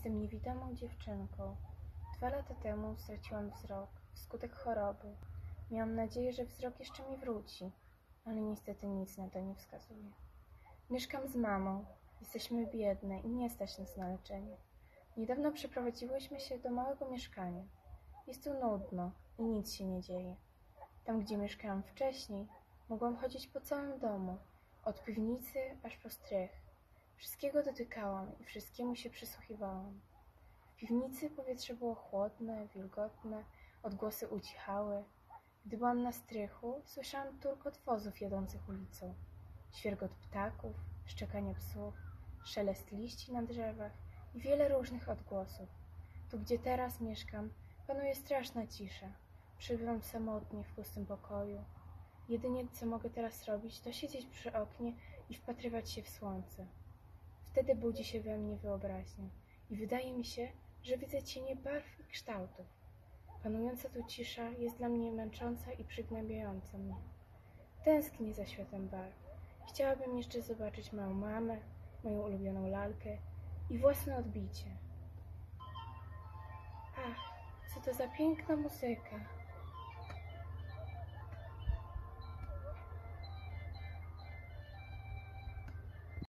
Jestem niewidomą dziewczynką. 2 lata temu straciłam wzrok wskutek choroby. Miałam nadzieję, że wzrok jeszcze mi wróci, ale niestety nic na to nie wskazuje. Mieszkam z mamą. Jesteśmy biedne i nie stać nas na leczenie. Niedawno przeprowadziłyśmy się do małego mieszkania. Jest tu nudno i nic się nie dzieje. Tam, gdzie mieszkałam wcześniej, mogłam chodzić po całym domu, od piwnicy aż po strych. Wszystkiego dotykałam i wszystkiemu się przysłuchiwałam. W piwnicy powietrze było chłodne, wilgotne, odgłosy ucichały. Gdy byłam na strychu, słyszałam turkot wozów jadących ulicą, świergot ptaków, szczekanie psów, szelest liści na drzewach i wiele różnych odgłosów. Tu, gdzie teraz mieszkam, panuje straszna cisza. Przebywam samotnie w pustym pokoju. Jedynie, co mogę teraz robić, to siedzieć przy oknie i wpatrywać się w słońce. Wtedy budzi się we mnie wyobraźnia i wydaje mi się, że widzę cienie barw i kształtów. Panująca tu cisza jest dla mnie męcząca i przygnębiająca mnie. Tęsknię za światem barw. Chciałabym jeszcze zobaczyć moją mamę, moją ulubioną lalkę i własne odbicie. Ach, co to za piękna muzyka!